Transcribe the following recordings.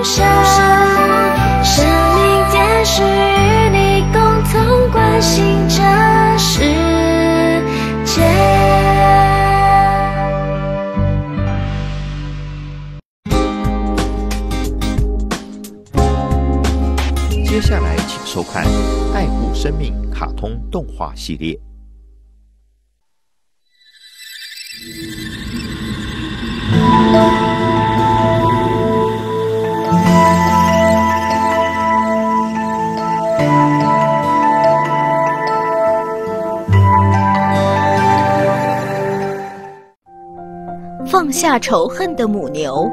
生，生命电视与你共同关心这世界。 接下来请收看《爱护生命》卡通动画系列。 放下仇恨的母牛。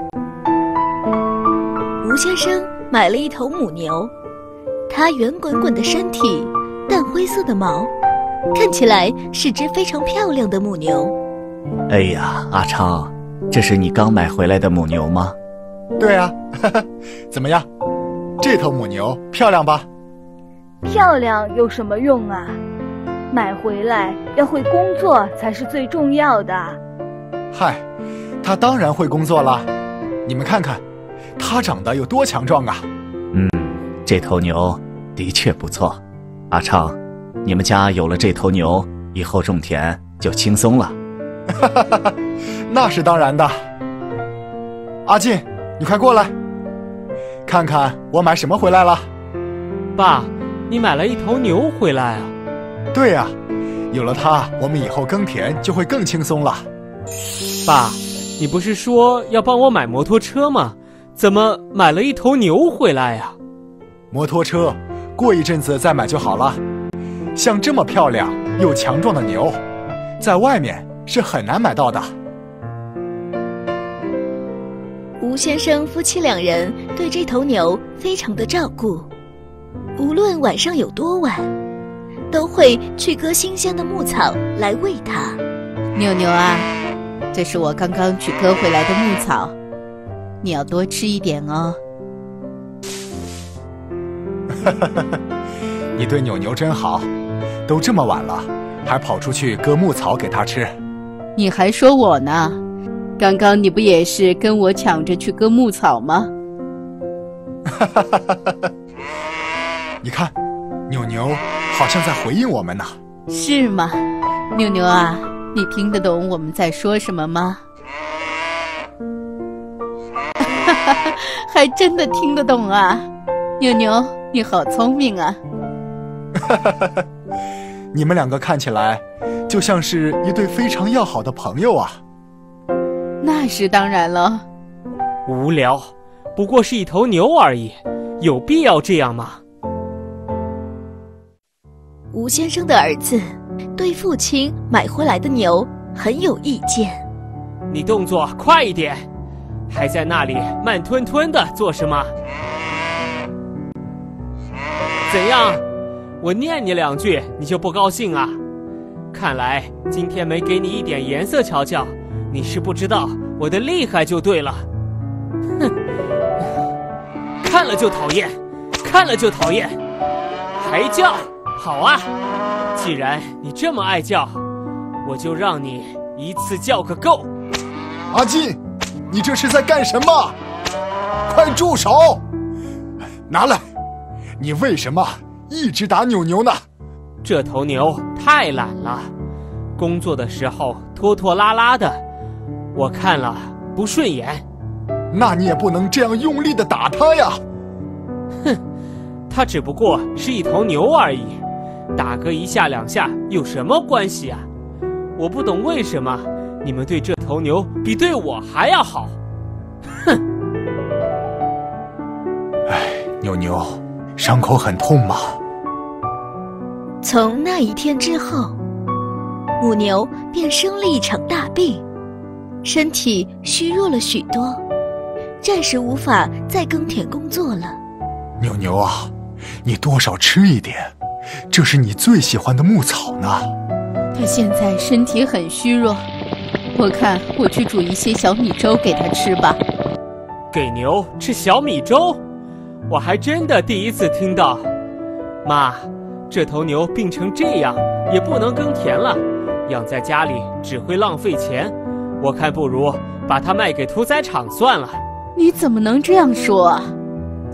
吴先生买了一头母牛，它圆滚滚的身体，淡灰色的毛，看起来是只非常漂亮的母牛。 哎呀，阿昌，这是你刚买回来的母牛吗？ 对啊，怎么样？这头母牛漂亮吧？ 漂亮有什么用啊？买回来要会工作才是最重要的。 嗨，它当然会工作了。你们看看，它长得有多强壮啊！ 这头牛的确不错。阿昌，你们家有了这头牛，以后种田就轻松了。 那是当然的。阿进，你快过来，看看我买什么回来了。 爸，你买了一头牛回来啊？ 对呀，有了它，我们以后耕田就会更轻松了。 爸，你不是说要帮我买摩托车吗？怎么买了一头牛回来呀？ 摩托车过一阵子再买就好了。像这么漂亮又强壮的牛，在外面是很难买到的。 吴先生夫妻两人对这头牛非常的照顾，无论晚上有多晚，都会去割新鲜的牧草来喂它。 牛牛啊，这是我刚刚去割回来的牧草，你要多吃一点哦。 你对牛牛真好，都这么晚了，还跑出去割牧草给它吃。 你还说我呢？刚刚你不也是跟我抢着去割牧草吗？ 你看，牛牛好像在回应我们呢。 是吗？牛牛啊，你听得懂我们在说什么吗？还真的听得懂啊！牛牛，你好聪明啊！ 你们两个看起来就像是一对非常要好的朋友啊。 那是当然了。 无聊，不过是一头牛而已，有必要这样吗？ 吴先生的儿子对父亲买回来的牛很有意见。 你动作快一点，还在那里慢吞吞的做什么？怎样？我念你两句你就不高兴啊？看来今天没给你一点颜色瞧瞧，你是不知道我的厉害就对了。哼，看了就讨厌，看了就讨厌，还叫？好啊，既然你这么爱叫，我就让你一次叫个够。 阿进，你这是在干什么？快住手！拿来！你为什么一直打牛牛呢？ 这头牛太懒了，工作的时候拖拖拉拉的，我看了不顺眼。 那你也不能这样用力的打它呀！ 哼，它只不过是一头牛而已，打个一下两下有什么关系啊？我不懂为什么你们对这头牛比对我还要好。哼！ 哎，牛牛，伤口很痛吗？ 从那一天之后，母牛便生了一场大病，身体虚弱了许多，暂时无法再耕田工作了。 牛牛啊，你多少吃一点，这是你最喜欢的牧草呢。 它现在身体很虚弱，我看我去煮一些小米粥给它吃吧。 给牛吃小米粥？我还真的第一次听到。妈，这头牛病成这样，也不能耕田了，养在家里只会浪费钱，我看不如把它卖给屠宰场算了。 你怎么能这样说啊？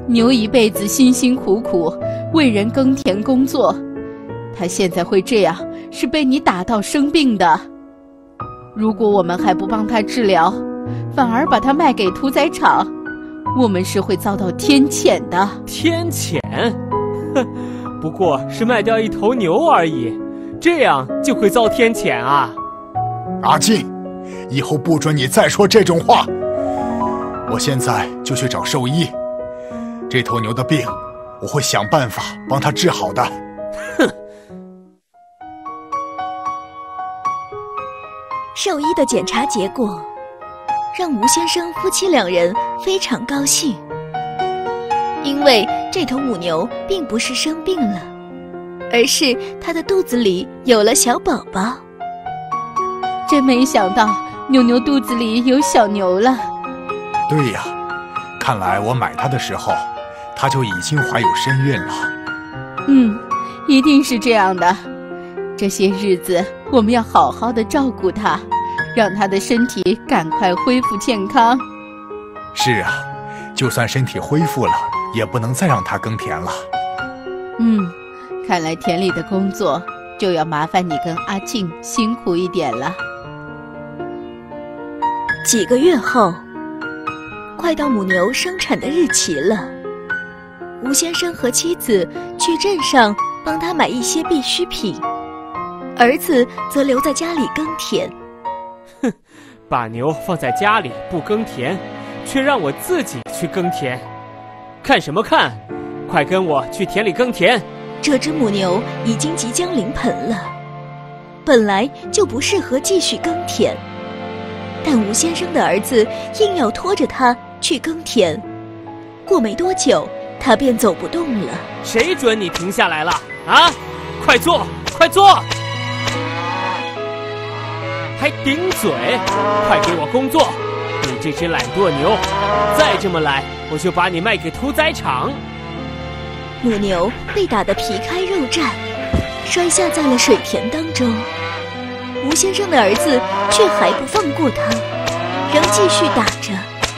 牛一辈子辛辛苦苦为人耕田工作，它现在会这样，是被你打到生病的。如果我们还不帮它治疗，反而把它卖给屠宰场，我们是会遭到天谴的。 天谴？哼，不过是卖掉一头牛而已，这样就会遭天谴啊！ 阿进，以后不准你再说这种话。我现在就去找兽医，这头牛的病，我会想办法帮它治好的。 哼！ 兽医的检查结果让吴先生夫妻两人非常高兴，因为这头母牛并不是生病了，而是它的肚子里有了小宝宝。 真没想到牛牛肚子里有小牛了。 对呀，看来我买它的时候，它就已经怀有身孕了。 一定是这样的。这些日子我们要好好的照顾它，让它的身体赶快恢复健康。 是啊，就算身体恢复了，也不能再让它耕田了。 看来田里的工作就要麻烦你跟阿静辛苦一点了。 几个月后，快到母牛生产的日期了。吴先生和妻子去镇上帮他买一些必需品，儿子则留在家里耕田。 哼，把牛放在家里不耕田，却让我自己去耕田，看什么看？快跟我去田里耕田！ 这只母牛已经即将临盆了，本来就不适合继续耕田，但吴先生的儿子硬要拖着他去耕田。过没多久，他便走不动了。 谁准你停下来了啊？快坐，快坐！还顶嘴！快给我工作！你这只懒惰牛，再这么来，我就把你卖给屠宰场。 母牛被打得皮开肉绽，摔下在了水田当中。吴先生的儿子却还不放过他，仍继续打着。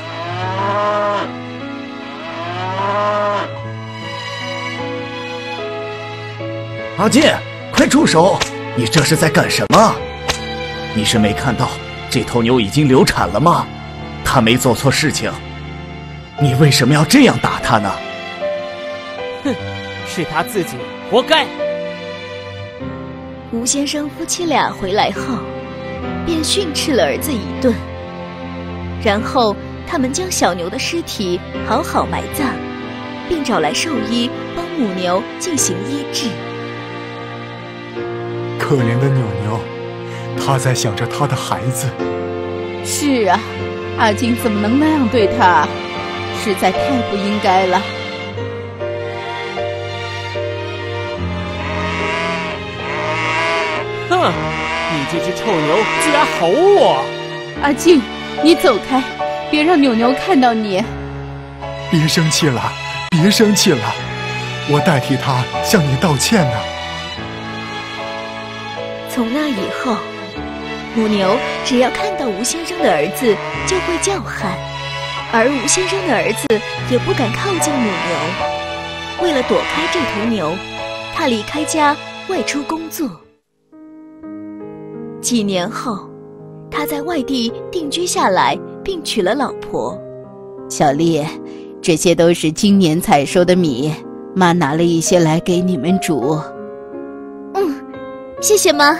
阿进，快住手！你这是在干什么？你是没看到这头牛已经流产了吗？它没做错事情，你为什么要这样打它呢？ 哼，是他自己活该。 吴先生夫妻俩回来后，便训斥了儿子一顿，然后他们将小牛的尸体好好埋葬，并找来兽医帮母牛进行医治。 可怜的牛牛，他在想着他的孩子。 是啊，阿金怎么能那样对他？实在太不应该了。 哼，你这只臭牛居然吼我！ 阿静，你走开，别让牛牛看到你。 别生气了，别生气了，我代替他向你道歉呢。 从那以后，母牛只要看到吴先生的儿子就会叫喊，而吴先生的儿子也不敢靠近母牛。为了躲开这头牛，他离开家外出工作。几年后，他在外地定居下来，并娶了老婆。 小丽，这些都是今年采收的米，妈拿了一些来给你们煮。 谢谢妈。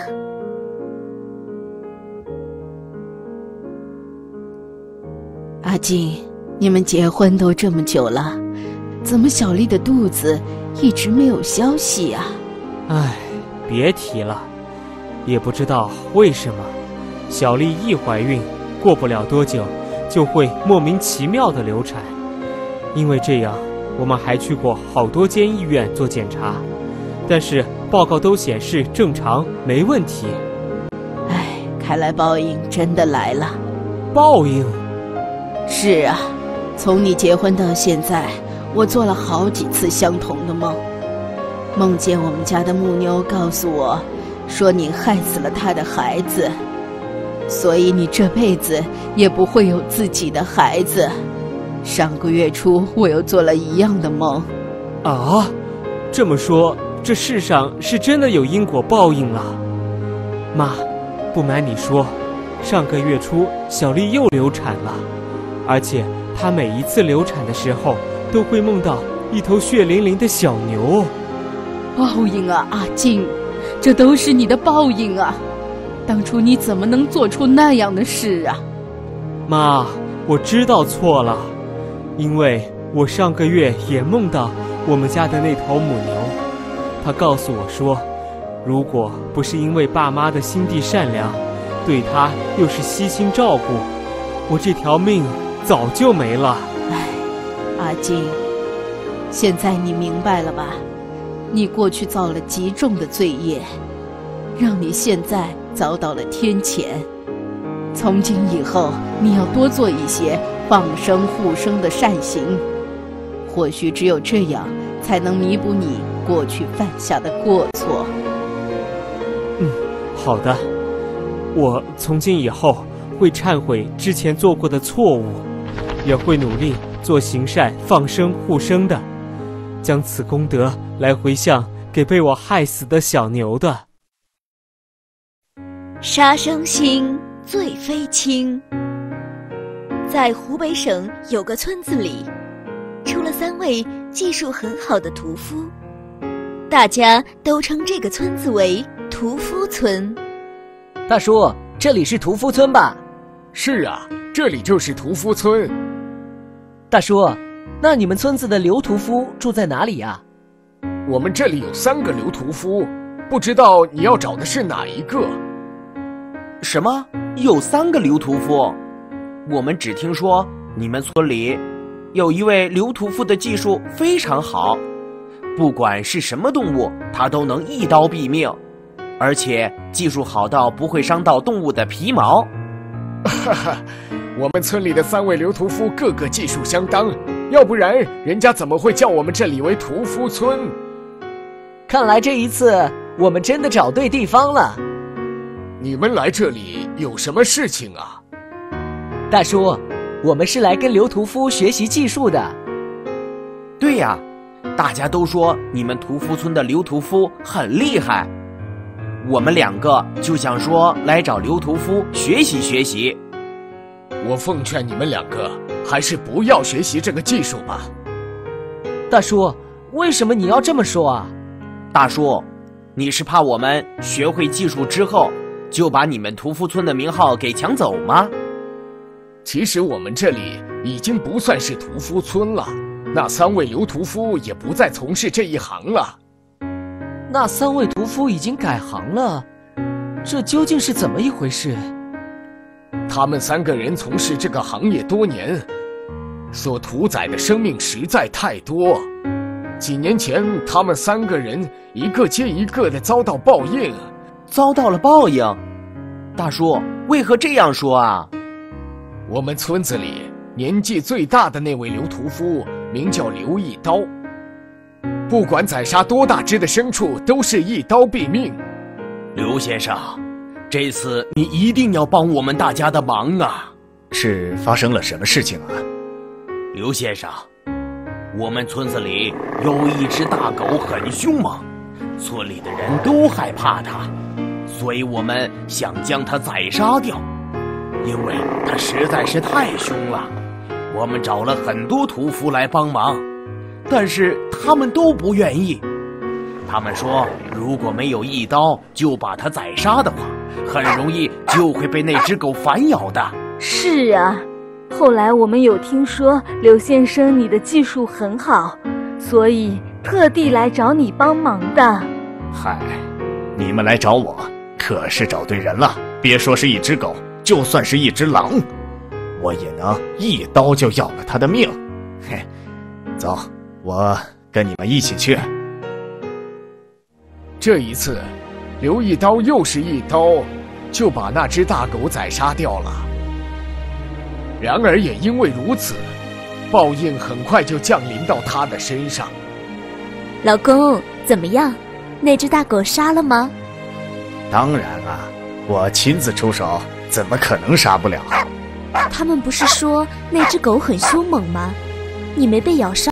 阿静，你们结婚都这么久了，怎么小丽的肚子一直没有消息啊？ 唉，别提了，也不知道为什么，小丽一怀孕，过不了多久就会莫名其妙的流产。因为这样，我们还去过好多间医院做检查，但是报告都显示正常，没问题。 唉，看来报应真的来了。 报应？ 是啊，从你结婚到现在，我做了好几次相同的梦，梦见我们家的母牛告诉我，说你害死了他的孩子，所以你这辈子也不会有自己的孩子。 上个月初我又做了一样的梦。 啊，这么说，这世上是真的有因果报应了。妈，不瞒你说，上个月初小丽又流产了，而且她每一次流产的时候都会梦到一头血淋淋的小牛。 报应啊，阿静，这都是你的报应啊！当初你怎么能做出那样的事啊？ 妈，我知道错了，因为我上个月也梦到我们家的那头母牛，她告诉我说，如果不是因为爸妈的心地善良，对她又是悉心照顾，我这条命早就没了。 唉，阿静，现在你明白了吧？你过去造了极重的罪业，让你现在遭到了天谴。从今以后，你要多做一些放生护生的善行，或许只有这样，才能弥补你过去犯下的过错。 好的，我从今以后会忏悔之前做过的错误，也会努力做行善放生护生的，将此功德来回向给被我害死的小牛的。 杀生星，罪非轻。在湖北省有个村子里，出了3位技术很好的屠夫，大家都称这个村子为屠夫村。 大叔，这里是屠夫村吧？ 是啊，这里就是屠夫村。 大叔，那你们村子的刘屠夫住在哪里呀？ 我们这里有3个刘屠夫，不知道你要找的是哪一个？ 什么？有3个刘屠夫？我们只听说你们村里有一位刘屠夫的技术非常好，不管是什么动物，他都能一刀毙命，而且技术好到不会伤到动物的皮毛。 哈哈，我们村里的3位刘屠夫个个技术相当，要不然人家怎么会叫我们这里为屠夫村？ 看来这一次我们真的找对地方了。 你们来这里有什么事情啊？ 大叔，我们是来跟刘屠夫学习技术的。 对呀，大家都说你们屠夫村的刘屠夫很厉害，我们2个就想说来找刘屠夫学习学习。 我奉劝你们2个还是不要学习这个技术吧。 大叔，为什么你要这么说啊？ 大叔，你是怕我们学会技术之后就把你们屠夫村的名号给抢走吗？ 其实我们这里已经不算是屠夫村了，那3位刘屠夫也不再从事这一行了。 那3位屠夫已经改行了，这究竟是怎么一回事？ 他们3个人从事这个行业多年，所屠宰的生命实在太多。几年前，他们3个人一个接一个的遭到报应。 遭到了报应？大叔，为何这样说啊？ 我们村子里年纪最大的那位刘屠夫名叫刘一刀，不管宰杀多大只的牲畜，都是一刀毙命。 刘先生，这次你一定要帮我们大家的忙啊！ 是发生了什么事情啊？ 刘先生，我们村子里有一只大狗很凶猛，村里的人都害怕它，所以我们想将它宰杀掉，因为它实在是太凶了。我们找了很多屠夫来帮忙，但是他们都不愿意。他们说，如果没有一刀就把它宰杀的话，很容易就会被那只狗反咬的。 是啊，后来我们有听说刘先生你的技术很好，所以特地来找你帮忙的。 嗨，你们来找我可是找对人了，别说是一只狗，就算是一只狼，我也能一刀就要了他的命。嘿，走，我跟你们一起去。 这一次，刘一刀又是一刀就把那只大狗宰杀掉了。然而也因为如此，报应很快就降临到他的身上。 老公，怎么样？那只大狗杀了吗？ 当然了，我亲自出手，怎么可能杀不了？ 他们不是说那只狗很凶猛吗？你没被咬伤